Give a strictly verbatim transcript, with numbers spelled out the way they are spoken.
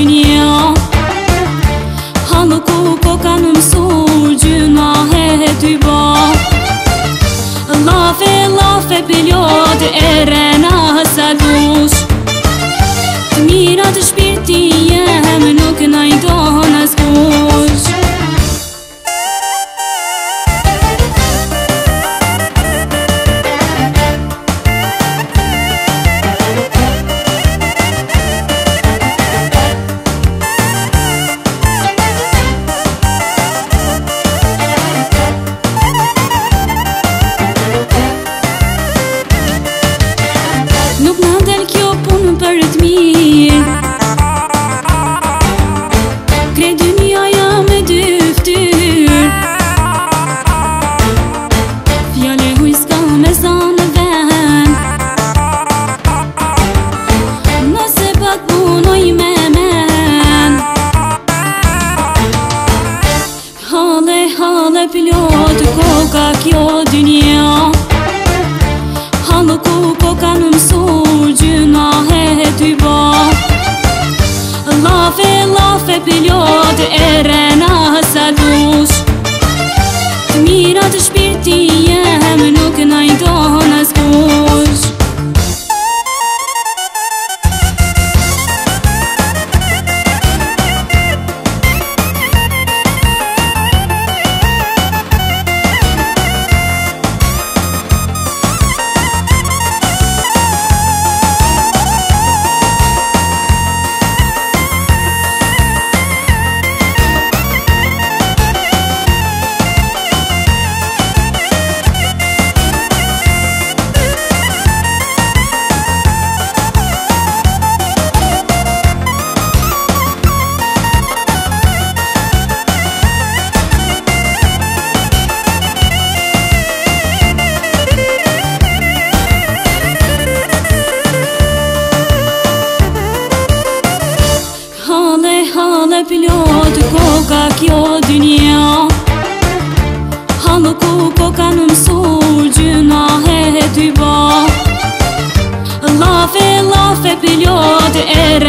dünya. Halku kokanım su günahe düba. Lafe lafe biliod erena sadush. Mirat shpirti jem nuk najdon askush. Nuk na del kjo pun për të mirë, krejt dynia jam e dy ftyrë. Fjale huj s'ka me zanë ven, nëse pak punoj me men. Hale hale pilot koka kjo dynia. Halku kokanım su günahe düba. Lafe lafe biliod erena sadush. Mirat shpirti jem nuk najdon askush. Hale hale pilot koka kjo dünya. Halku kokanım su günahe düba. Lafe lafe pilot er